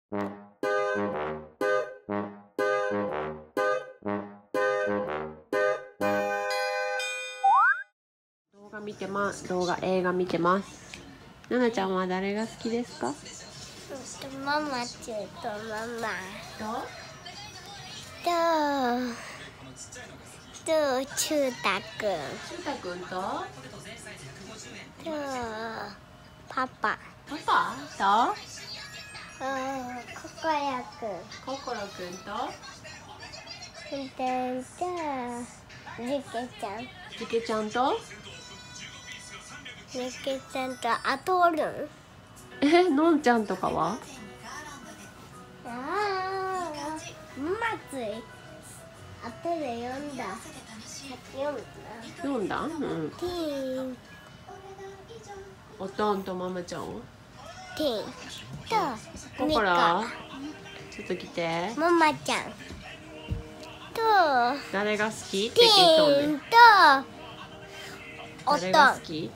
映画見てます。ななちゃんは誰が好きですか？ ママチューとママとチュータくん。 しゅうたくんとパパパパとココヤくん。 ココロくんとジュケちゃん。 ジュケちゃんとジュケちゃんとあとおるん？ のんちゃんとかは？ 松井あとで読んだ。 読んだ？うん。 ティーンおとんとママちゃんは？ ティーンとココロちょっと来て。 ママちゃんと誰が好きってテ聞いとんねん。 ィーンとおとん。 誰が好き？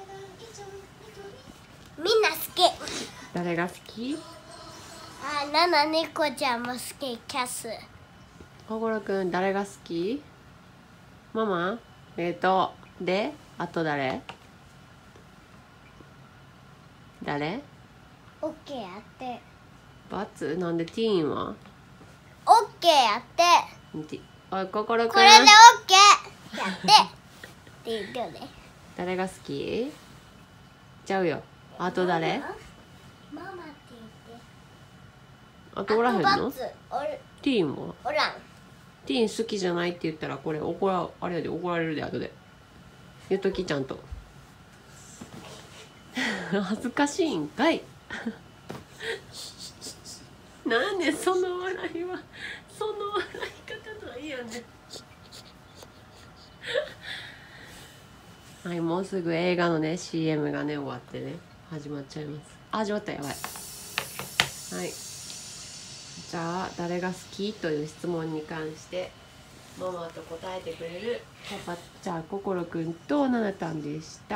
みんな好き。 誰が好き？ ナナ猫ちゃんも好き。キャス。 ココロくん誰が好き？ママ？で、あと誰？誰？ オッケーやって。 バツ？なんでティーンは？ オッケーやって。 おい、ココロくん。 これでオッケーやってって言うよね。 誰が好き？ちゃうよ。あと誰？ ママって言って。 あとおらへんの？ あとバツティーンは？ おらん。 ティーン好きじゃないって言ったらこれあれやで怒られるで後で言っときちゃんと恥ずかしいんかいなんでその笑いはその笑い方ないやねはい、もうすぐ映画のね CM がね終わってね始まっちゃいます。始まった。やばい。はい、じゃあ誰が好きという質問に関してママと答えてくれるパパ、じゃあココロくんとナナたんでした。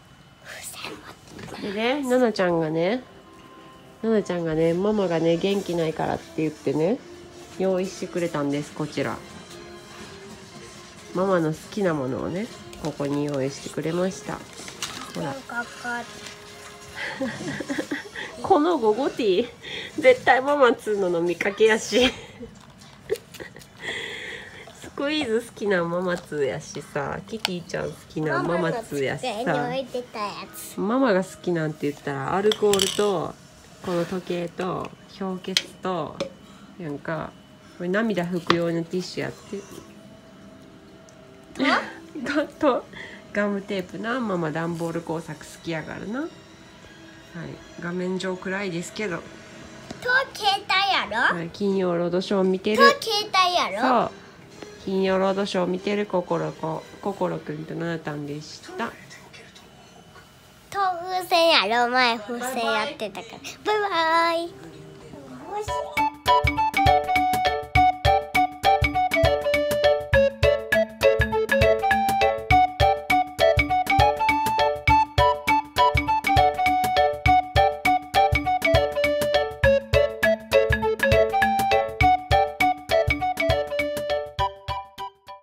でね、ナナちゃんがねママがね元気ないからって言ってね用意してくれたんです。こちらママの好きなものをねここに用意してくれました。ほらこのゴゴティー絶対ママつうの飲みかけやしスクイーズ好きなママつやしさ、キティちゃん好きなママつやしさ、ママが好きなんて言ったらアルコールとこの時計と氷結となんかこれ涙拭く用のティッシュやってとガムテープな。ママ段ボール工作好きやからな。はい、画面上暗いですけどと携帯やろ、 はい、金曜ロードショー見てる。 と携帯やろ。 そう、金曜ロードショー見てるココロくんとナナタンでした。 と風船やろ、前風船やってたから。バイバイ。